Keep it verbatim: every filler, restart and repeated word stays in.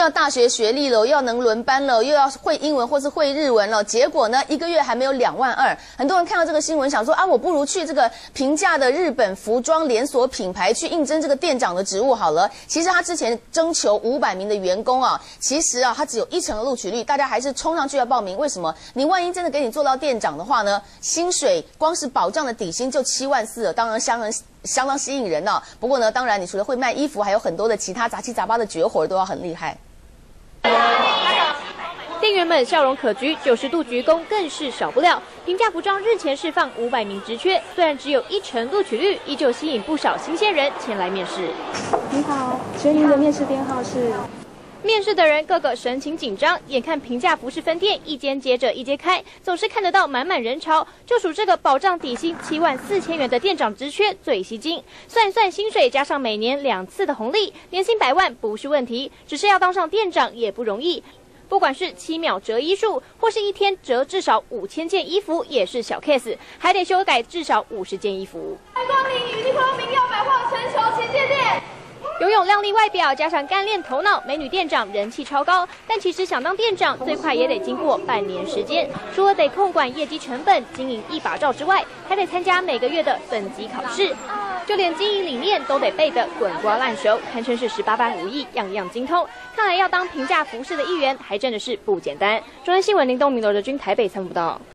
要大学学历了，又要能轮班了，又要会英文或是会日文了。结果呢，一个月还没有两万二。很多人看到这个新闻，想说啊，我不如去这个平价的日本服装连锁品牌去应征这个店长的职务好了。其实他之前征求五百名的员工啊，其实啊，他只有一成的录取率，大家还是冲上去要报名。为什么？你万一真的给你做到店长的话呢，薪水光是保障的底薪就七万四了，当然相当相当吸引人啊。不过呢，当然你除了会卖衣服，还有很多的其他杂七杂八的绝活都要很厉害。 店员们笑容可掬，九十度鞠躬更是少不了。平价服装日前释放五百名职缺，虽然只有一成录取率，依旧吸引不少新鲜人前来面试。 你好，请问您的面试编号是？ 面试的人个个神情紧张，眼看平价服饰分店一间接着一间开，总是看得到满满人潮。就属这个保障底薪七万四千元的店长职缺最吸睛。算一算薪水，加上每年两次的红利，年薪百万不是问题。只是要当上店长也不容易。不管是七秒折衣术，或是一天折至少五千件衣服，也是小 case， 还得修改至少五十件衣服。 欢迎光临雨地光明耀百货全球旗舰店。 拥有靓丽外表，加上干练头脑，美女店长人气超高。但其实想当店长，最快也得经过半年时间。除了得控管业绩成本、经营一把照之外，还得参加每个月的等级考试，就连经营理念都得背得滚瓜烂熟，堪称是十八般武艺，样样精通。看来要当平价服饰的一员，还真的是不简单。中央新闻林东明、罗哲君台北参谋报道。